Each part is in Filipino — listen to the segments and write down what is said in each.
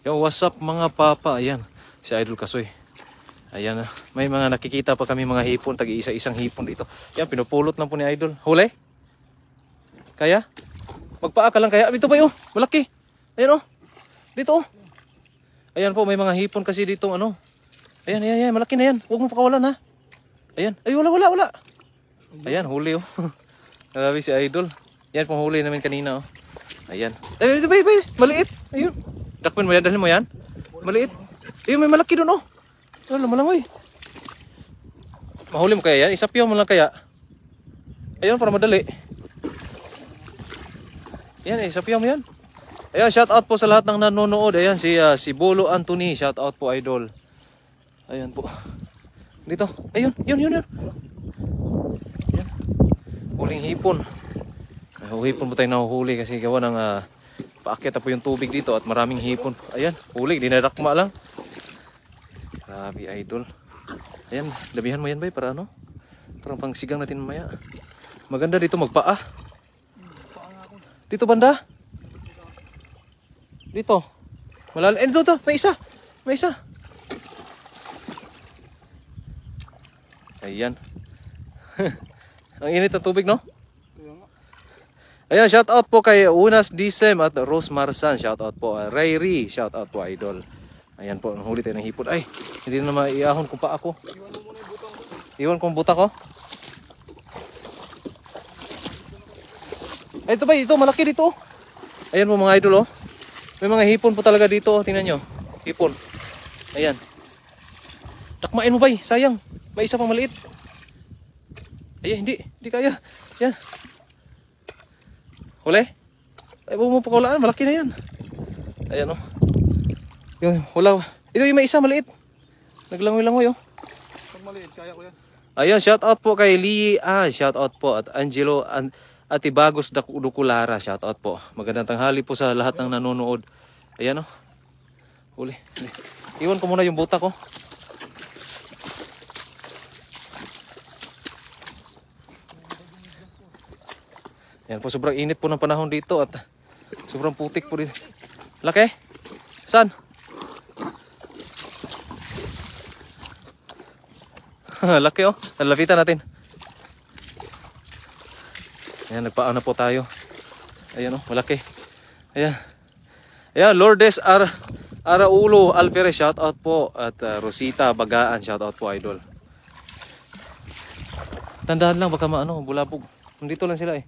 Yo, what's up mga papa? Ayan, si Idol Kasoy. Ayan, may mga nakikita pa kami mga hipon, tag-iisa-isang hipon dito. Yan, pinupulot lang po ni Idol. Huli? Kaya? Magpaa ka lang kaya. Dito ba yun? Malaki. Ayan oh. Dito oh. Ayan po, may mga hipon kasi dito ano. Ayan, ayan, ayan. Malaki na yan. Huwag mo pakawalan ha. Ayan. Ay, wala. Ayan, huli oh. Grabe si Idol. Yan pong huli namin kanina oh. Ayan. Ay, bay. Maliit. Ayun. Dakpan mo yan. Dalhin mo yan. Maliit. Ayun, may malaki doon oh. Wala mo lang oy. Mahuli mo kaya yan? Isapiyaw mo lang kaya. Ayun, para madali. Yan eh, isapiyaw mo yan. Ayan, shout out po sa lahat ng nanonood. Ayan, si Bolo Anthony. Shout out po, Idol. Ayan po. Dito. Ayun, yun. Ayan. Huling hipon. Hipon po tayo nahuhuli kasi gawa ng paakyat po yung tubig dito at maraming hipon. Ayan, huli, dinadakma lang. Grabe, Idol. Ayan, labihan mo yan bay para ano? Parang pangsigang natin mamaya. Maganda dito magpaa. Dito banda. Dito. Malalim. Dito, may isa. Ayan. Ang init ng tubig, no? Ayan, shout out po kay Unas Disem at Rose Marsan. Shout out po. Rayri, shout out po, Idol. Ayan po, huli tayo ng hipon. Ay, hindi na maiahon ko pa ako. Iwan ko ang buta ko. Ay, ito ba? Ito, malaki dito. Ayan po mga Idol, oh. May mga hipon po talaga dito. Tingnan nyo. Hipon. Ayan. Takmain mo bay. Sayang. May isa pang maliit. Ayan, hindi kaya. Yan. Huli? Ay, huwag mo pakulaan. Malaki na yan. Ayan, oh. Yung hula. Ito yung may isa maliit. Naglangoy-langoy, oh. Pag maliit, kaya ko yan. Ayan, shout out po kay Lee. Shout out po. At Angelo Atibagos Dukulara. Shout out po. Magandang tanghali po sa lahat ng nanonood. Ayan, oh. Huli. Iwan ko muna yung buta ko. Ayan po, sobrang init po ng panahon dito at sobrang putik po dito. Laki? Saan? Laki oh. Lapitan natin. Ayan, nagpaan na po tayo. Ayan oh, malaki. Ayan. Ayan, Lourdes Araulo Alvarez, shout out po. At Rosita Bagaan, shout out po, Idol. Tandaan lang, baka maano, bulabog. Nandito lang sila eh.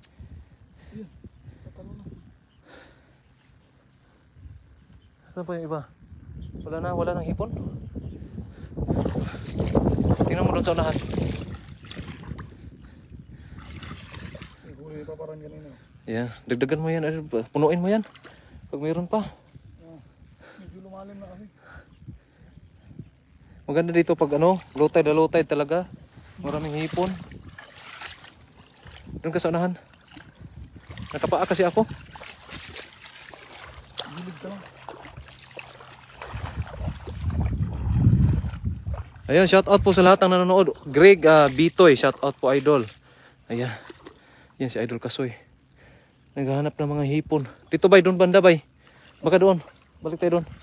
Saan pa yung iba? Wala nang hipon. Tingnan mo doon sa unahan. Huli pa parang ganun. Yan, dagdagan mo yan. Punuin mo yan. Pag mayroon pa. Medyo lumalim na kasi. Maganda dito pag ano, low tide talaga. Maraming hipon. Doon ka sa unahan. Nakapaa kasi ako. Gilid ka lang. Ayan, shout out po sa lahat ng nanonood. Greg Bitoy, shout out po, Idol. Ayan. Yan si Idol Kasoy. Naghahanap ng mga hipon. Dito bay, doon banda bay. Baka doon. Balik tayo doon.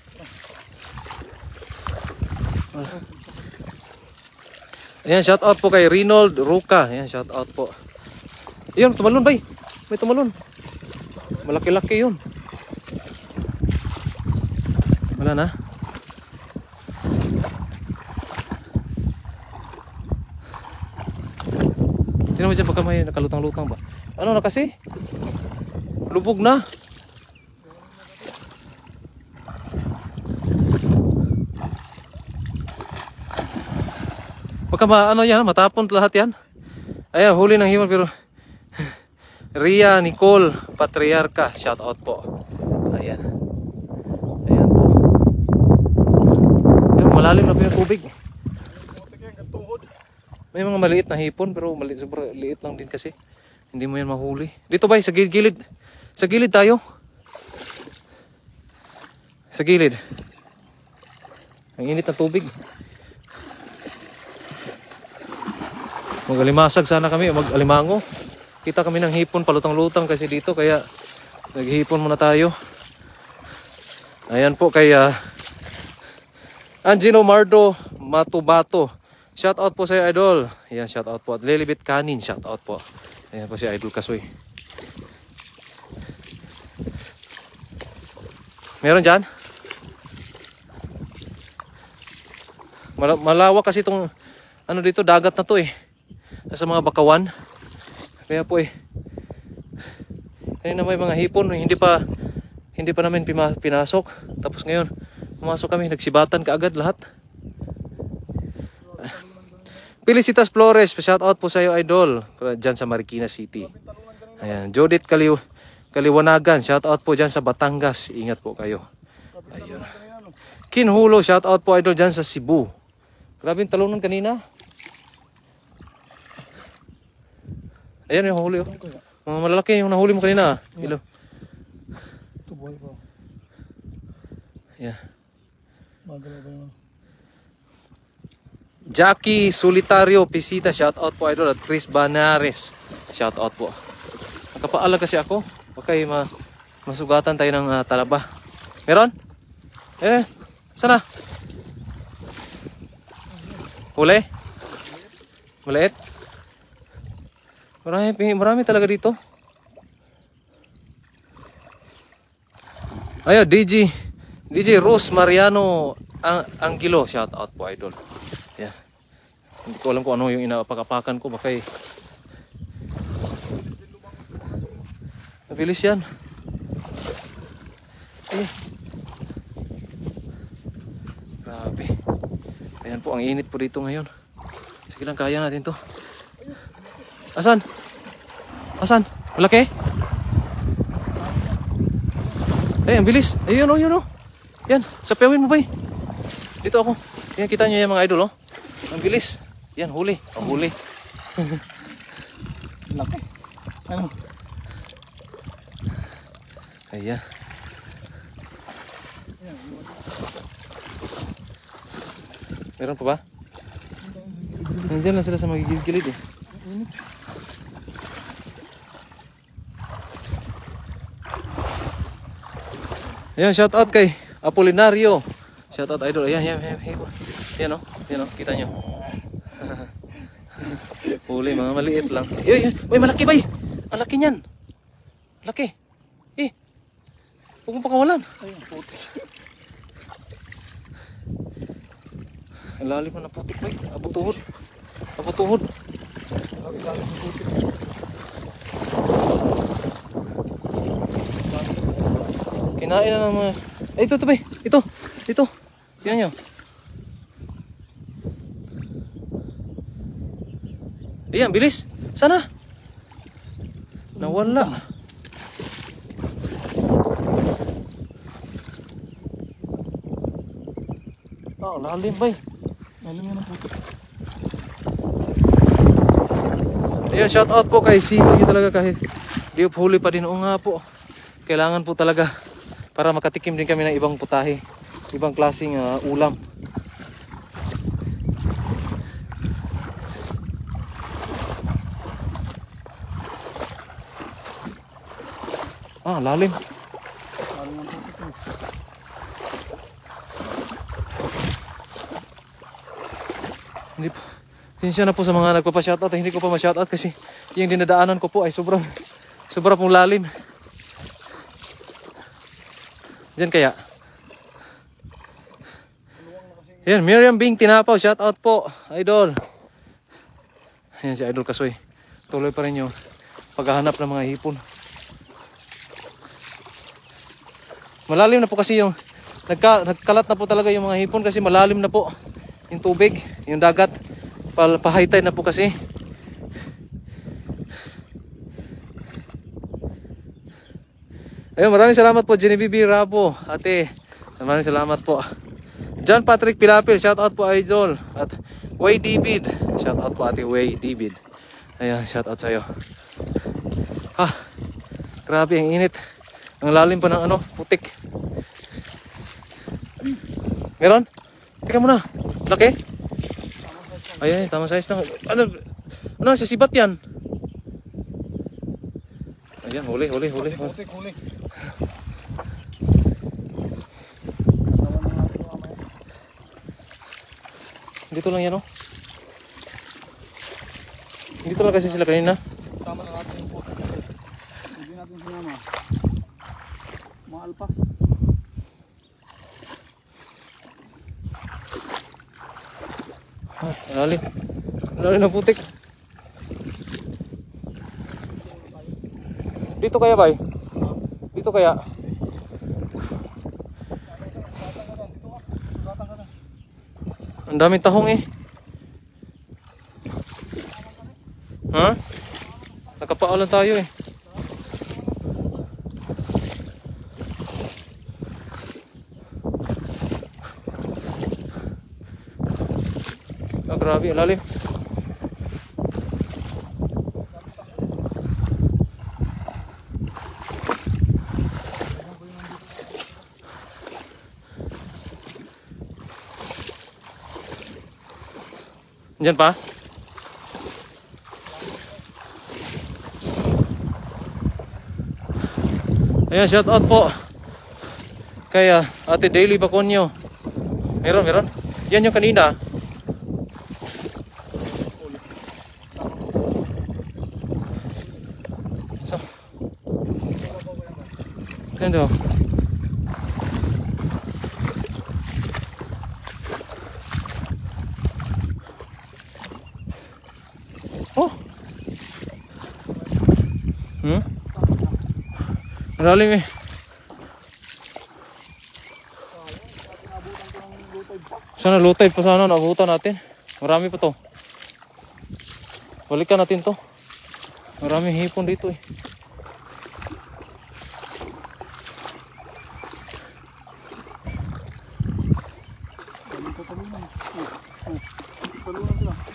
Ayan, shout out po kay Reynold Ruka. Ayan, shout out po. Ayan, tumalon bay. May tumalon. Malaki-laki yun. Wala na. Tingnan mo dyan pagka may nakalutang-lutang ba. Ano na kasi? Lubog na. Baka ano yan, matapon lahat yan. Ayan, huli ng hipon pero Ria Nicole Patriarca, shout out po. Ayan. Ayan po. Ayan, malalim na po yung tubig. May mga maliit na hipon pero sobrang liit lang din kasi. Hindi mo yan mahuli. Dito ba, sa gilid. Sa gilid tayo. Sa gilid. Ang init na tubig. Mag-alimasag sana kami, mag-alimango. Kita kami ng hipon, palutang-lutang kasi dito kaya naghihipon muna tayo. Ayan po kay Angelo Mardo Matubato. Shout out po sa iyo, idol. Ayan, shout out po. At Lilibit Kanin, shout out po. Ayan po si Idol Kasoy. Meron dyan? Malawak kasi itong ano dito, dagat na to eh. Nasa mga bakawan. Kaya po eh. Kanina may mga hipon, hindi pa namin pinasok. Tapos ngayon, pumasok kami, nagsibatan kaagad lahat. Felicitas Flores, shout out po sa iyo, idol. Diyan sa Marikina City. Ayan, Judith Kaliwanagan, shout out po diyan sa Batangas. Ingat po kayo. Ayun. Kinhulo, shout out po, idol, diyan sa Cebu. Grabing talunan kanina. Ayan yung huli. Mga malalaki yung nahuli mo kanina. Hello. Ito buhay pa. Yeah. Magalaw ba yun? Jackie Solitario Pisita, shout out po, idol. At Chris Banares, shout out po. Nakapaalag kasi ako. Okay, masugatan tayo ng talaba. Meron? Sana? Huli? Maliit? Marami talaga dito. Ayo, DJ Rose Mariano Angelo, shout out po, idol. Yeah. Hindi ko alam kung ano yung inapakapakan ko, baka mabilis yan. Ay. Grabe. Ayan po, ang init po dito ngayon. Sige lang, kaya natin to. Asan? Malaki? Ay, ang bilis. Ayun o. Yan, sapewin mo ba eh? Dito ako. Yan, kita nyo yan mga idol, oh. Ang bilis. Yan, huli. Ang huli. Laki. Ano? Ayan. Meron pa ba? Nandiyan lang sila sa magigilid eh. Ayan, shout out kay Apolinario. Shout out, idol. Ayan, Yan o, kita nyo. Huli, mga maliit lang. Uy, malaki ba eh? Malaki niyan. Malaki. Huwag mo pakawalan. Ayun, puti. Ang lalim mo na putik, boy. Abot tuhod. Lalim ng puti. Kinain na ng mga... Ay, ito, bay. Ito. Tingnan nyo. Ayan, bilis. Sana. Nawala. Lalim, bay. Lalim yan ng puti. Ayan, shout out po kay Simi talaga kahit di huli pa din. O nga po. Kailangan po talaga para makatikim din kami ng ibang putahe. Ibang klaseng ulam. Lalim. Lalim ng puti ko. Hindi po. Sinsya na po sa mga nagpapa-shoutout. Hindi ko pa ma-shoutout kasi yung dinadaanan ko po ay sobrang pong lalim. Diyan kaya. Yan, Miriam Bing Tinapaw, shoutout po, idol. Ayan si Idol Kasoy. Tuloy pa rin yung paghahanap ng mga hipon. Malalim na po kasi yung nagkalat na po talaga yung mga hipon kasi malalim na po yung tubig, yung dagat. Pa-high tide na po kasi. Ayun, maraming salamat po Genevieve Rabo, ate. Maraming salamat po. John Patrick Pilapil, shout out po, idol. At Way David, shout out po, ate Way David. Ayan, shout out sa iyo. Grabe ang init. Ang lalim pa ng putik. Meron? Teka muna. Laki? Ayan, tamang size lang. Ano, sisibat yan. Ayan, huli. Putik, huli. Dito lang yan, oh. Dito lang kasi sila kanina. Sama na natin yung putik. Hindi natin sinama. Maalpas. Lalim. Lalim na putik. Dito kaya, bay? Dito kaya? Ang daming tahong eh. Ha? Nakapaulan tayo eh. Ah, grabe, lalim. Diyan pa? Ayan, shout out po kay Ate Daily Baconyo. Meron. Yan yung kanina. So, yan daw. Oh. Malalim eh. Sana low tide pa sana naabutan natin. Marami pa to. Balikan natin to. Marami hipon dito eh. Talunan sila.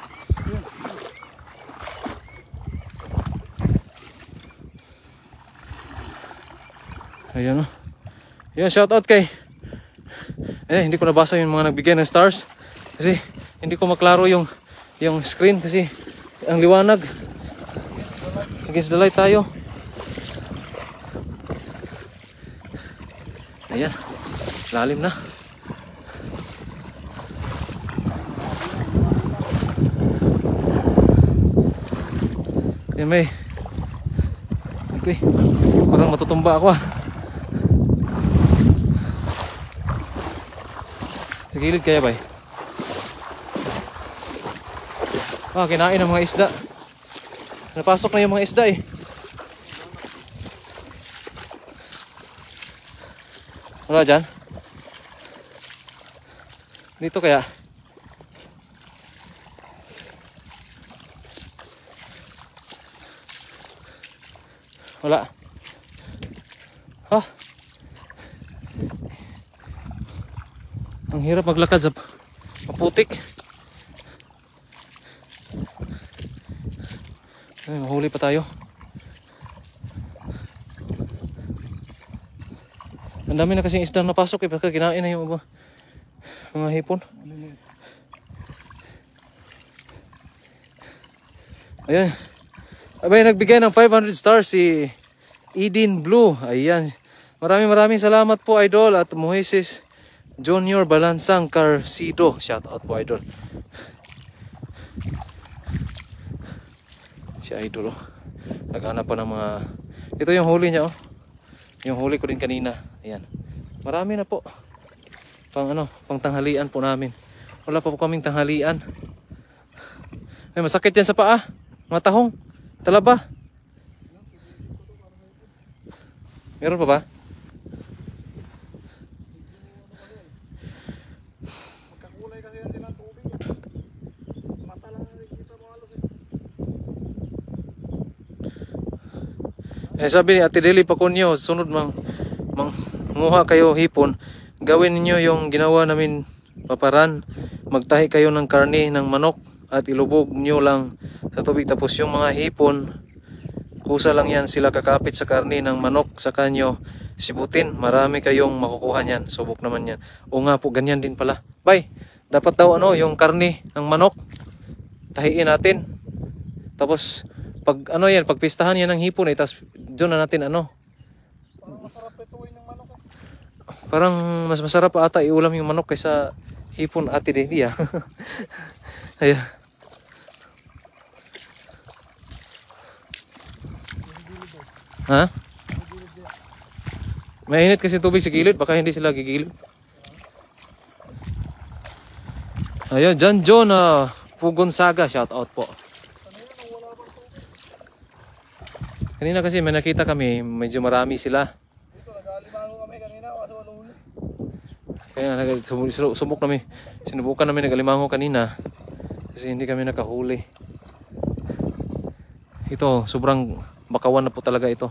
Ayan o. Ayan, shout out kay hindi ko nabasa yung mga nagbigay ng stars kasi hindi ko maklaro yung screen kasi ang liwanag. Against the light tayo. Ayan, lalim na. Ayan, may okay, parang matutumba ako ah. Sa gilid kaya ba eh? Ah, kinain ng mga isda. Napasok na yung mga isda eh. Wala dyan? Dito kaya? Wala. Ha? Ang hirap maglakad sa maputik. Ay, mahuli pa tayo. Ang dami na kasing isda napasok eh. Baka kinain na yung mga hipon. Ayan. Abay, nagbigay ng 500 stars si Eden Blue. Ayan. Maraming salamat po, Idol. At Moises Junior Balansang Carcido. Shout out po, Idol. Si Idol oh. Naghanap pa ng mga... Ito yung huli niya oh. Yung huli ko din kanina. Ayan. Marami na po. Pang tanghalian po namin. Wala pa po kaming tanghalian. Ay, masakit yan sa paa. Mga tahong. Talaba. Meron pa ba? Magkakulay kasi yan din ang tubig. Mata lang nakikita mo halos eh. Sabi ni Ate Deli Pacunyo, sunod manguha kayo hipon, gawin niyo yung ginawa namin paparan. Magtahi kayo ng karne ng manok at ilubog niyo lang sa tubig. Tapos yung mga hipon, kusa lang yan sila kakapit sa karne ng manok sa kanyo sibutin. Marami kayong makukuha niyan. Subok naman yan. O nga po, ganyan din pala. Bay, dapat daw yung karne ng manok tahiin natin. Tapos pag pag pistahan yan ng hipon tapos doon na natin parang masarap ituin ng manok eh. Parang mas masarap ata iulam yung manok kaysa hipon ate Delia. Ayan. Ha? Mainit kasi tubig sa gilid, baka hindi sila gigilid. Ayun, John John, Pugon Saga, shout out po. Kanina kasi may nakita kami, medyo marami sila. Dito, nag-alimango kami kanina, kasi wala huli. Kaya sinubukan namin nag-alimango kanina kasi hindi kami nakahuli. Ito, sobrang bakawan na po talaga ito.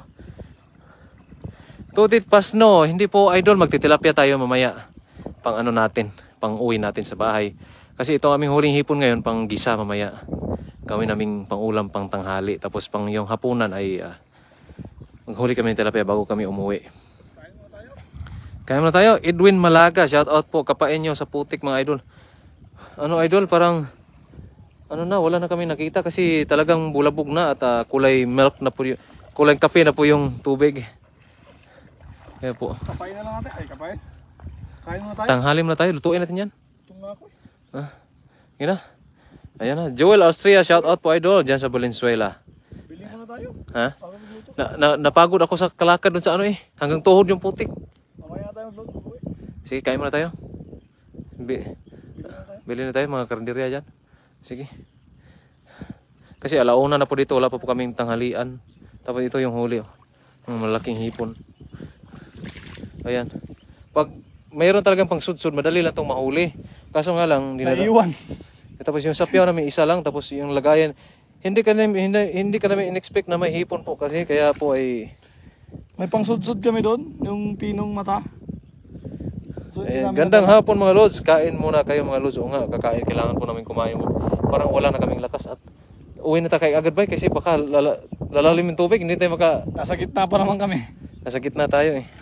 Tutit Pasno, hindi po idol, magtitilapia tayo mamaya. Pang ano natin, pang uwi natin sa bahay. Kasi ito aming huling hipon ngayon, pang gisa mamaya. Gawin naming pang ulam, pang tanghali. Tapos pang yung hapunan ay maghuli kami ng tilapia bago kami umuwi. Kaya muna tayo. Edwin Malaga, shout out po. Kapain nyo sa putik mga idol. Ano idol, parang wala na kami nakita kasi talagang bulabog na at kulay milk na po yung, kulay kape na po yung tubig. Kaya po. Kapay na lang natin. Ay, kapay. Kain muna tayo. Tanghali muna tayo. Lutuin natin yan. Itong na ako Yun na. Ayan na. Joel Austria, shout out po idol. Diyan sa Valenzuela. Bili muna tayo. Ha? Para magluto. Napagod ako sa kalakad dun sa ano eh. Hanggang tuhod yung putik. Mamaya tayo magluto. Uy. Sige, kain muna tayo. Bili na tayo. Bili na tayo mga karinderya dyan. Sige. Kasi alauna na po dito. Wala pa po kaming tanghalian. Tapos ito yung huli. Yung malaking hipon. Ayan. Pag mayroon talagang pang sudsud, madali lang itong mahuli. Kaso nga lang, Naiiwan. tapos yung sapyaw namin isa lang, tapos yung lagayan, hindi ka namin in-expect na may hipon po kasi kaya po ay... May pangsudsud kami doon, yung pinong mata. So, gandang hapon mga lods, kain muna kayo mga lods. O nga, kakain, kailangan po namin kumain mo. Parang wala na kaming lakas at uwi na tayo agad ba kasi baka lalalim yung tubig, hindi tayo nasa gitna pa naman kami. nasa gitna tayo eh.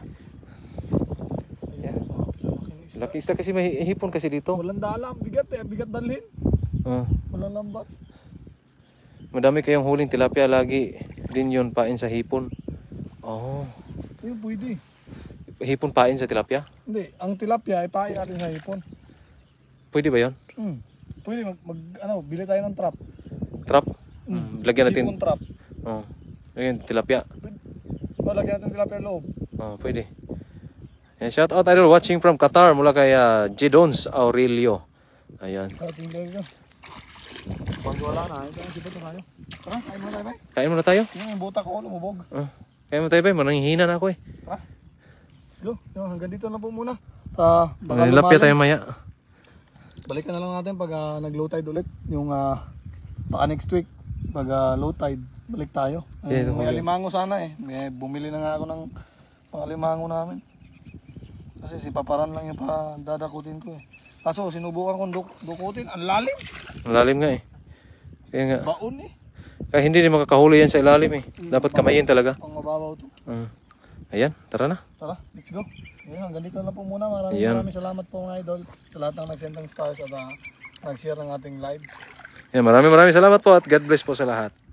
Laki isda kasi may hipon kasi dito. Walang dala, bigat eh, bigat dalhin. Walang lambat. Madami kayong huling tilapia lagi din yun pain sa hipon. Oh. Ayun, pwede. Hipon pain sa tilapia? Hindi, ang tilapia ay pain natin sa hipon. Pwede ba yun? Pwede bili tayo ng trap. Trap? Lagyan natin. Hipon trap. Oh. Lagyan tilapia. Lagyan natin tilapia loob. Oh, pwede. Yeah, shout out idol watching from Qatar mula kay Jidons Aurelio. Ayan. Tingnan ko. Pag wala na, hindi pa tayo. Tara, kain muna tayo, bay. Kain muna tayo. Yung buta ko, lumubog. Kain muna tayo, bay. Mananghihina na ako eh. Tara. Let's go. Hanggang dito na po muna. Nilapya tayo maya. Balikan na lang natin pag nag-low tide ulit. Yung baka next week, pag low tide, balik tayo. May alimango sana eh. Bumili na nga ako ng pang alimango namin. Kasi si Paparan lang yung dadakutin ko eh. Kaso sinubukan kong dukutin, ang lalim. Ang lalim nga eh. Kaya nga. Baon eh. Kaya hindi din makakahuli yan sa ilalim eh. Dapat kamayin talaga. Pang mababaw to. Ayan, tara na. Tara, let's go. Ayan, hanggang dito na po muna. Maraming salamat po mga idol sa lahat ng nagsend ng stars at nag-share ng ating live. Ayan, maraming salamat po at God bless po sa lahat.